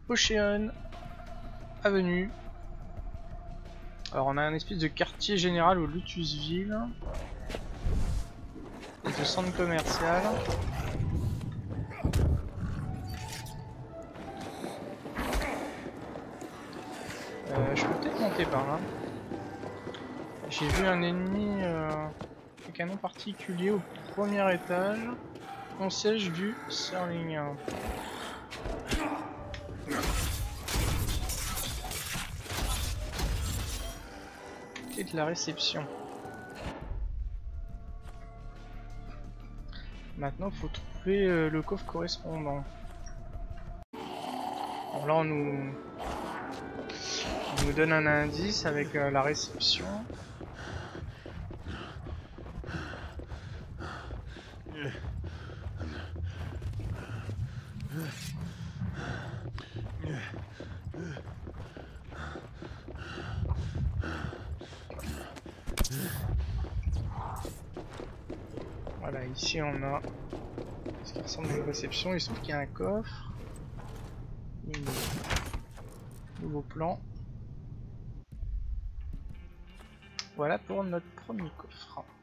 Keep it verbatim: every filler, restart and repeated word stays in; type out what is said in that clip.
Océan Avenue. Alors on a un espèce de quartier général au Lotusville. De centre commercial. Euh, je peux peut-être monter par là. J'ai vu un ennemi euh, avec un nom particulier au premier étage. Concierge du Serling. Et de la réception. Maintenant, il faut trouver euh, le coffre correspondant. Alors là, on nous, on nous donne un indice avec euh, la réception. Voilà, ici on a ce qui ressemble à une réception. Il se trouve qu'il y a un coffre. Nouveau, nouveau plan. Voilà pour notre premier coffre.